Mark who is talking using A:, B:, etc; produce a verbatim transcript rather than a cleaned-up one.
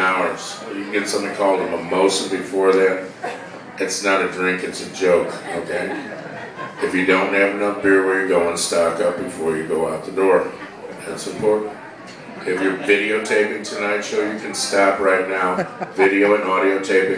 A: hours. You can get something called a mimosa before that. It's not a drink, it's a joke, okay? If you don't have enough beer where you're going, stock up before you go out the door. That's important. If you're videotaping tonight's show, you can stop right now. Video and audio taping.